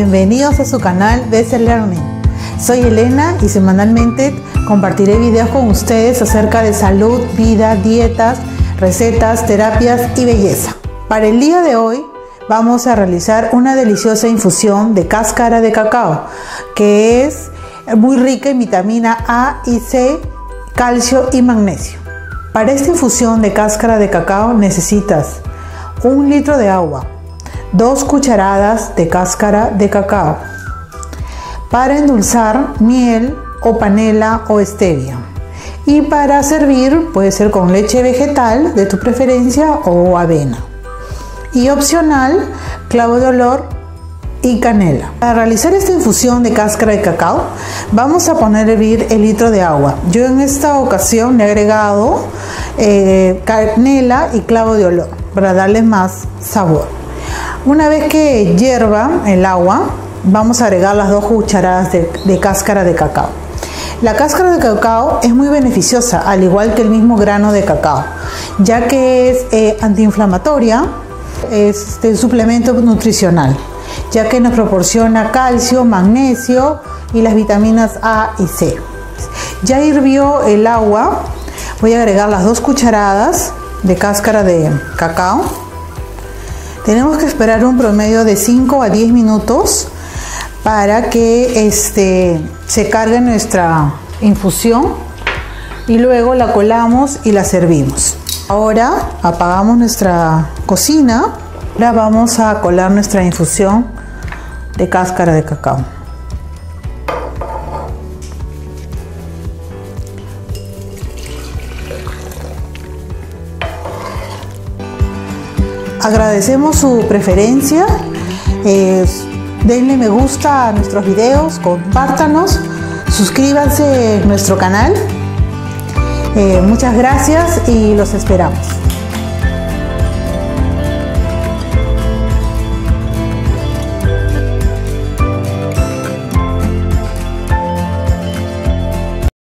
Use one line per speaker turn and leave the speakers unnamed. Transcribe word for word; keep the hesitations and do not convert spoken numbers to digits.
Bienvenidos a su canal Best Learning. Soy Elena y semanalmente compartiré videos con ustedes acerca de salud, vida, dietas, recetas, terapias y belleza. Para el día de hoy vamos a realizar una deliciosa infusión de cáscara de cacao que es muy rica en vitamina A y C, calcio y magnesio. Para esta infusión de cáscara de cacao necesitas un litro de agua, dos cucharadas de cáscara de cacao. Para endulzar, miel o panela o stevia. Y para servir puede ser con leche vegetal de tu preferencia o avena. Y opcional, clavo de olor y canela. Para realizar esta infusión de cáscara de cacao vamos a poner a hervir el litro de agua. Yo en esta ocasión le he agregado eh, canela y clavo de olor para darle más sabor. Una vez que hierva el agua vamos a agregar las dos cucharadas de, de cáscara de cacao. La cáscara de cacao es muy beneficiosa, al igual que el mismo grano de cacao, ya que es eh, antiinflamatoria, es un suplemento nutricional, ya que nos proporciona calcio, magnesio y las vitaminas A y C. Ya hirvió el agua, voy a agregar las dos cucharadas de cáscara de cacao. Tenemos que esperar un promedio de cinco a diez minutos para que este, se cargue nuestra infusión y luego la colamos y la servimos. Ahora apagamos nuestra cocina. Ahora vamos a colar nuestra infusión de cáscara de cacao. Agradecemos su preferencia. Eh, denle me gusta a nuestros videos, compártanos, suscríbanse a nuestro canal. Eh, muchas gracias y los esperamos.